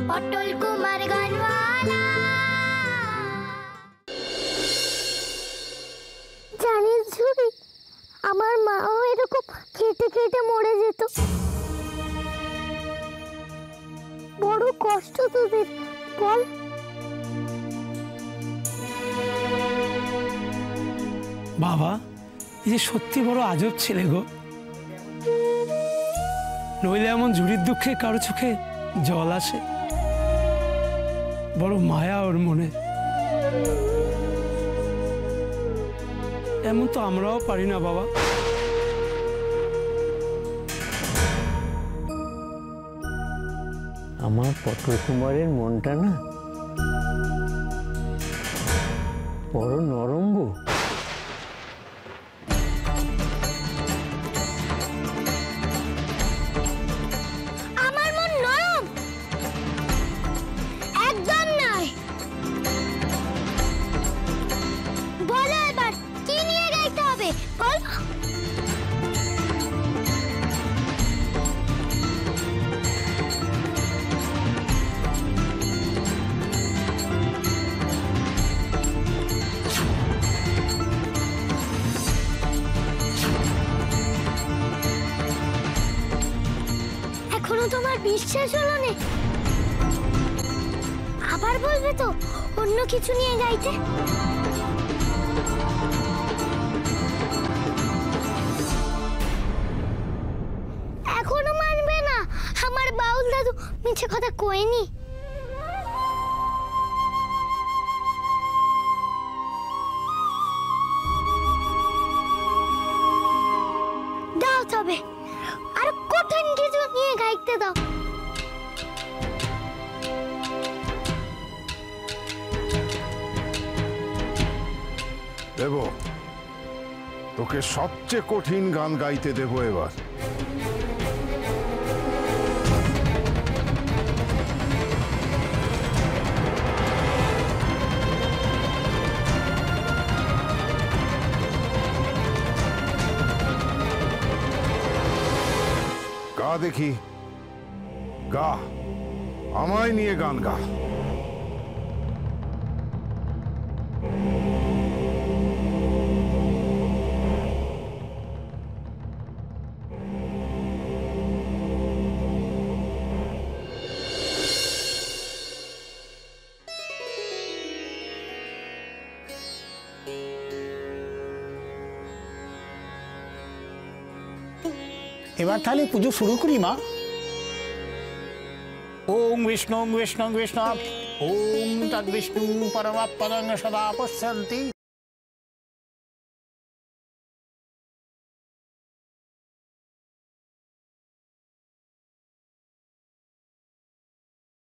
অটল কুমার গানওয়ালা। জানিস ঝুড়ি, আমার মাও এরকম কেটে কেটে মরে যেত। বড় কষ্ট তোদের, বল। বাবা, এই যে সত্যি বড় আজব ছেলে গো। নইলে এমন ঝুড়ির দুঃখে কারো চোখে জল আসে? বড় মায়া ওর মনে। এমন তো আমরাও পারি না বাবা। আমার পটল কুমারের মনটা না বড় নরম গো। আমার মন নরম একদম নয়। বলো এবার কি নিয়ে গাইতে হবে, বল। এখনো তোমার বিশ্বাস হলো না? আবার বলবে তো অন্য কিছু নিয়ে গাইতে? এখনো মানবে না? আমার বাউল দাদু মিছে কথা কয়নি। দাও তবে আর কঠিন কিছু নিয়ে গাইতে দাও। দেব, তোকে সবচেয়ে কঠিন গান গাইতে দেব এবার। গা দেখি, গা, আমায় নিয়ে গান গা। এবার তাহলে পুজো শুরু করি মা। ওং বিষ্ণু বিষ্ণু বিষ্ণু ওং তদ্বিষ্ণু পরমাত্মা সদা পশ্যন্তি।